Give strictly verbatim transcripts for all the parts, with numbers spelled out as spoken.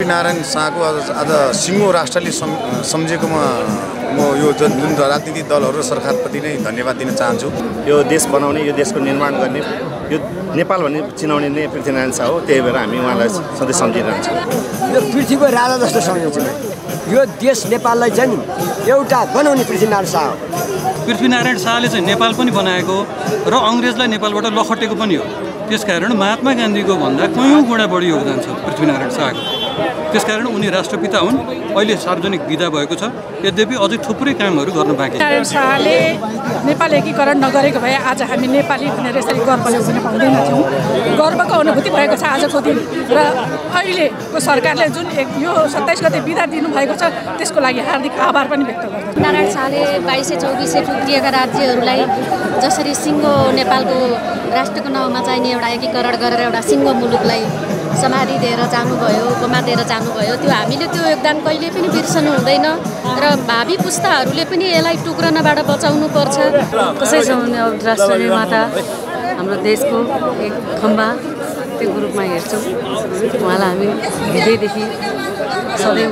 पृथ्वीनारायण शाहको आज आज सिङ्गो राष्ट्रले सम्झेकोमा म यो जुन जुन राजनीतिक दलहरू र सरकारप्रति नै धन्यवाद दिन चाहन्छु। यो देश बनाउने, यो देशको निर्माण गर्ने, यो नेपाल भन्ने चिनाउने नै पृथ्वीनारायण शाह हो। त्यही भएर हामी उहाँलाई सधैँ सम्झिरहन्छौँ। यो पृथ्वीको राजा जस्तो सम्झिन्छु। यो देश नेपाललाई चाहिँ एउटा बनाउने पृथ्वीनारायण शाह हो। पृथ्वीनारायण शाहले चाहिँ नेपाल पनि बनाएको र अङ्ग्रेजलाई नेपालबाट लखटेको पनि हो। त्यसकारण महात्मा गान्धीको भन्दा कयौँ गुणा बढी योगदान छ पृथ्वीनारायण शाहको। त्यसकारण उनी राष्ट्रपिता हुन्। अहिले सार्वजनिक विदा भएको छ, यद्यपि अझै थुप्रै कामहरू गर्न बाँकी छ। नारायण शाहले नेपाल एकीकरण नगरेको भए आज हामी नेपाली भनेर यसरी गर्वले उभिन पाउँदैनथ्यौँ। गर्वको अनुभूति भएको छ आजको दिन। र अहिलेको सरकारले जुन यो सत्ताइस गते विदा दिनुभएको छ त्यसको लागि हार्दिक आभार पनि व्यक्त गर्दछु। नारायण शाहले बाइसै चौबिसै टुक्रिएका राज्यहरूलाई जसरी सिङ्गो नेपालको राष्ट्रको नाउँमा चाहिने एउटा एकीकरण गरेर एउटा सिङ्गो मुलुकलाई समाधि दिएर जानुभयो, उपमा दिएर जानुभयो, त्यो हामीले त्यो योगदान कहिले पनि बिर्सनु हुँदैन र भावी पुस्ताहरूले पनि यसलाई टुक्रनबाट बचाउनु पर्छ। कसैसँग अब राष्ट्र निर्माता हाम्रो देशको एक खम्बा त्यो रूपमा हेर्छौँ। उहाँलाई हामी हृदयदेखि सधैँ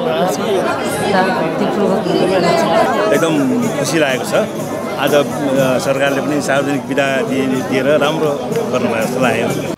एकदम खुसी लागेको छ। आज सरकारले पनि सार्वजनिक विदा दिएर राम्रो गर्नुभएको जस्तो लाग्यो।